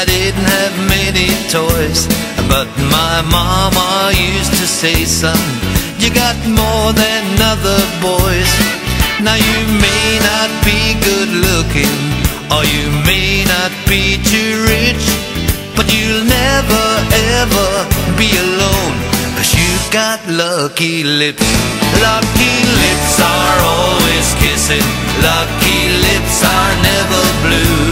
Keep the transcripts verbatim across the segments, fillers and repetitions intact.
I didn't have many toys, but my mama used to say, son, you got more than other boys. Now you may not be good looking, or you may not be too rich, but you'll never ever be alone, 'cause you've got lucky lips. Lucky lips are always kissing, lucky lips are never blue.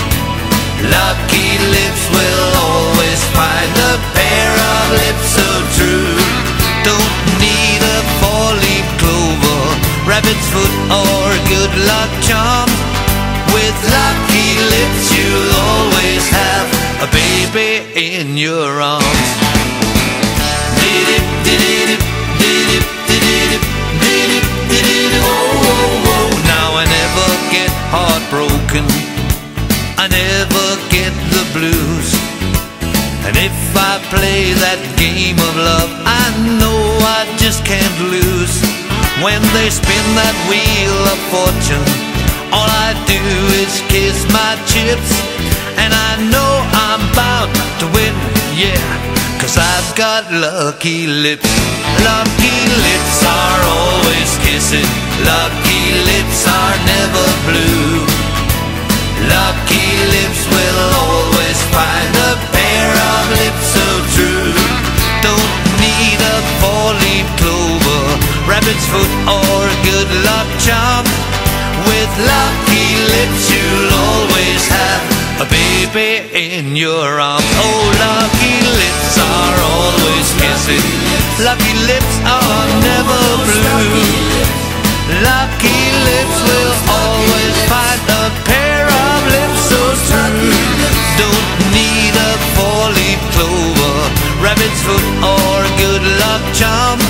Lucky lips will always find a pair of lips so true. Don't need a four-leaf clover, rabbit's foot or good luck charm. With lucky lips you'll always have a baby in your arms. Did-dip, did-dip, did-dip, did-dip, did-dip, did-dip, oh, oh, oh. Now I never get heartbroken, I never get the blues. And if I play that game of love, I know I just can't lose. When they spin that wheel of fortune, all I do is kiss my chips, and I know I'm bound to win, yeah, 'cause I've got lucky lips. Lucky lips are always kissing, lucky lips are never blue. Lucky lips will always find a pair of lips so true. Don't need a four-leaf clover, rabbit's foot or good luck charm. With lucky lips you'll always have a baby in your arms. Oh, lucky lips are always kissing, lucky lips are never blue. Lucky lips will always find a pair of lips so true. Don't need a four-leaf clover, rabbit's foot or good luck charm.